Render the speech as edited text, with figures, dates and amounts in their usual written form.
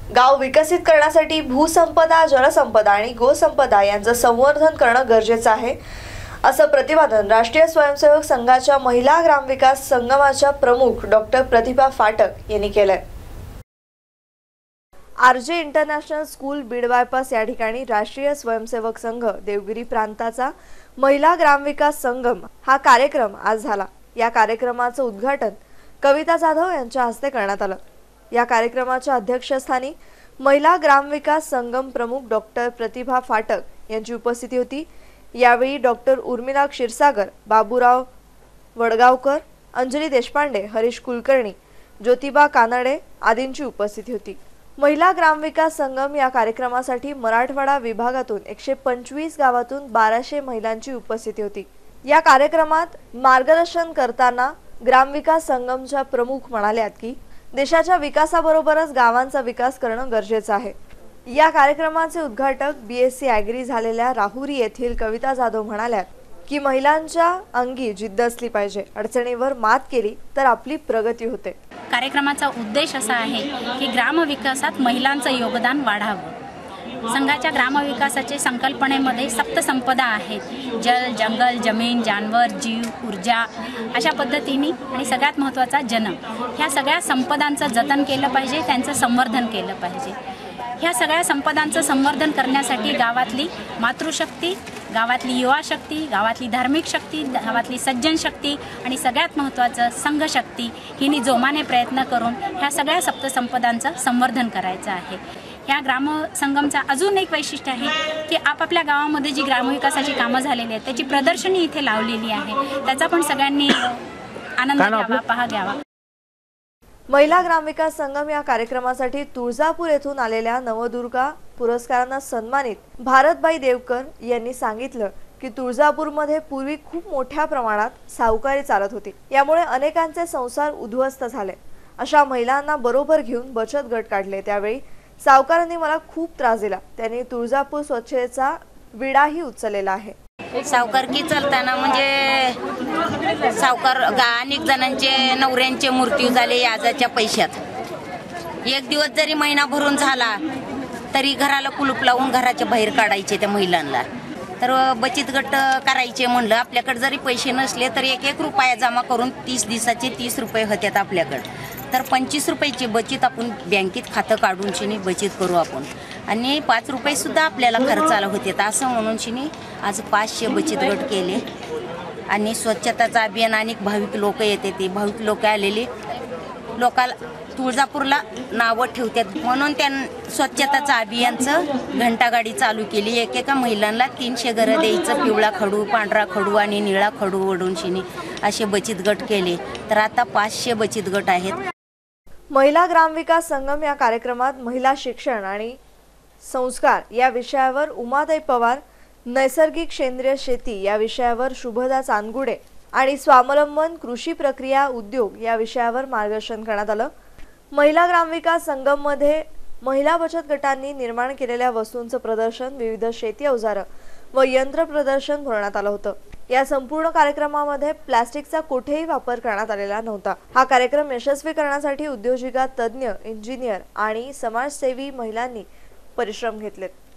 गाव विकसित करण्यासाठी भूसंपदा, जलसंपदा आणि गोसंपदा यांचं संवर्धन करणं गरजेचं आहे, असं प्रतिपादन राष्ट्रीय स्वयंसेवक संघाच्या महिला ग्रामविकास संगमाच्या प्रमुख डॉक्टर प्रतिभा फाटक यांनी केलंय। RJ international school Beed bypass या ठिकाणी राष्ट्रीय स्वयंसेवक संघ देवगिरी प्रांताचा महिला ग्रामविकास संगम हा कार्यक्रम आज झाला। या कार्यक्रमाचं उद्घाटन कविता जाधव यांच्या हस्ते करण्यात आलं। या कार्यक्रमाच्या अध्यक्षस्थानी महिला ग्रामविकास संगम प्रमुख डॉक्टर प्रतिभा फाटक यांची उपस्थिती होती। यावेळी डॉक्टर उर्मिला क्षीरसागर, बाबूराव वडगावकर, अंजली देशपांडे, हरीश कुलकर्णी, ज्योतिबा कानडे आदींची उपस्थिती होती। महिला ग्रामविकास संगम या कार्यक्रमासाठी मराठवाडा विभागातून 125 गावातून 1200 महिलांची उपस्थिती होती। या कार्यक्रमात मार्गदर्शन करताना ग्रामविकास संगमच्या प्रमुख म्हणाल्यात की देशाच्या विकासाबरोबरच गावांचा विकास करणं गरजेचं आहे। या कार्यक्रमाचे उद्घाटक बीएससी ॲग्री झालेल्या राहुरी येथील कविता जाधव म्हणाल्यात की महिलांच्या अंगी जिद्द असली पाहिजे, अडचणीवर मात केली तर आपली प्रगती होते। कार्यक्रमाचा उद्देश असा आहे की ग्रामविकासात महिलांचं योगदान वाढावं। संघाच्या ग्रामविकासाच्या संकल्पनेमध्ये सप्तसंपदा आहेत, जल, जंगल, जमीन, जानवर, जीव, ऊर्जा अशा पद्धतीने आणि सगळ्यात महत्त्वाचा जन, ह्या सगळ्या संपदांचं जतन केलं पाहिजे, त्यांचं संवर्धन केलं पाहिजे। ह्या सगळ्या संपदांचं संवर्धन करण्यासाठी गावातली मातृशक्ती, गावातली युवा शक्ती, गावातली धार्मिक शक्ती, गावातली सज्जन शक्ती आणि सगळ्यात महत्त्वाचं संघशक्ती हिने जोमाने प्रयत्न करून ह्या सगळ्या सप्तसंपदांचं संवर्धन करायचं आहे। ह्या ग्रामसंगमचा अजून एक वैशिष्ट्य आहे की आपापल्या गावामध्ये जी ग्रामविकासाची कामं झालेली आहेत त्याची प्रदर्शनी इथे लावलेली आहे, त्याचा पण सगळ्यांनी आनंद घ्यावा, पहा घ्यावा। महिला ग्रामविकास संगम या कार्यक्रमासाठी तुळजापूर येथून आलेल्या नवदुर्गा पुरस्कारांना सन्मानित भारतबाई देवकर यांनी सांगितलं की तुळजापूरमध्ये पूर्वी खूप मोठ्या प्रमाणात सावकारी चालत होती, यामुळे अनेकांचे संसार उद्ध्वस्त झाले। अशा महिलांना बरोबर घेऊन बचत गट काढले। त्यावेळी सावकारांनी मला खूप त्रास दिला, त्यांनी तुळजापूर स्वच्छतेचा विडाही उचललेला आहे। सावकारकी चालताना म्हणजे सावकार अनेक जणांचे नवऱ्यांचे मृत्यू झाले याजाच्या पैशात। एक दिवस जरी महिना भरून झाला तरी घराला कुलूप लावून घराच्या बाहेर काढायचे त्या महिलांना। तर बचत गट करायचे म्हणलं, आपल्याकडे जरी पैसे नसले तर 1-1 रुपया जमा करून 30 दिवसाचे 30 रुपये होत्यात आपल्याकडे, तर 25 रुपयाची बचत आपण बँकेत खातं काढून शिनी बचत करू आपण, आणि 5 रुपये सुद्धा आपल्याला खर्चाला होते। असं म्हणून शिनी आज 500 बचत गट केले आणि स्वच्छताचा अभियान अनेक भाविक लोक येते, ते भाविक लोक आलेले लोकाला तुळजापूरला नावं ठेवतात म्हणून त्या स्वच्छताचा अभियानचं घंटागाडी चालू केली। एकेका महिलांना 300 घरं द्यायचं, पिवळा खडू, पांढरा खडू आणि निळा खडू ओढून शिनी असे बचत गट केले, तर आता 500 बचत गट आहेत। महिला ग्रामविकास संगम या कार्यक्रमात महिला शिक्षण आणि संस्कार या विषयावर उमाताई पवार, नैसर्गिक सेंद्रिय शेती या विषयावर शुभदा चांदगुडे आणि स्वावलंबन कृषी प्रक्रिया उद्योग या विषयावर मार्गदर्शन करण्यात आलं। महिला ग्रामविकास संगम मध्ये महिला बचत गटांनी निर्माण केलेल्या वस्तूंचं प्रदर्शन, विविध शेती अवजारं व यंत्र प्रदर्शन भरवण्यात आलं होतं। या संपूर्ण कार्यक्रमामध्ये प्लास्टिकचा कुठेही वापर करण्यात आलेला नव्हता। हा कार्यक्रम यशस्वी करण्यासाठी उद्योजिका, तज्ञ, इंजिनियर आणि समाजसेवी महिलांनी परिश्रम घेतलेत।